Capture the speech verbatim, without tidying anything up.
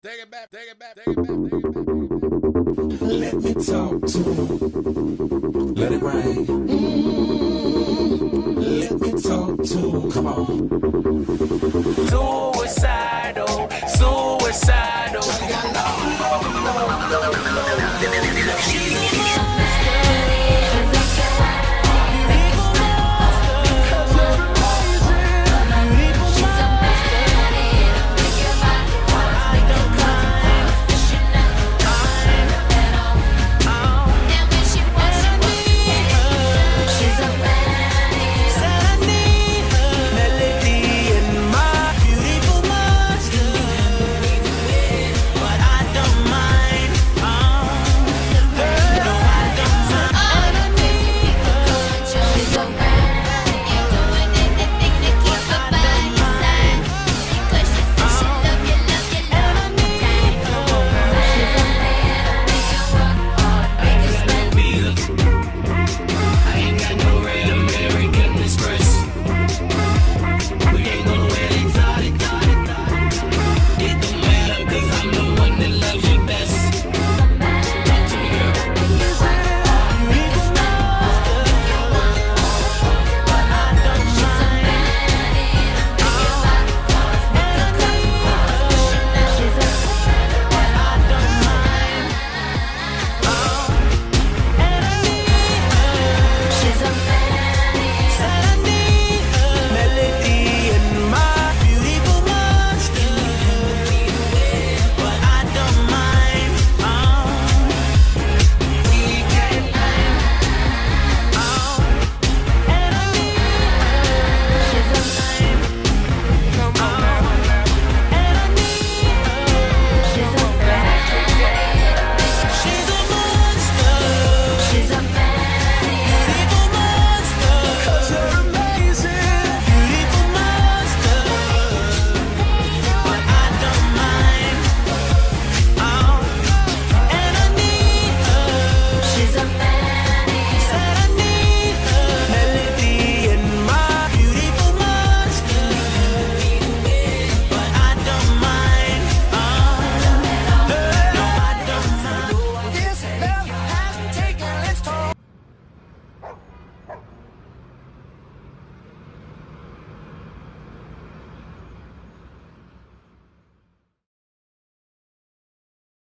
Take it back, take it back, take it back, take it back, take it back. Let me talk to him. Let it rain. Mm, let me talk to him. Come on.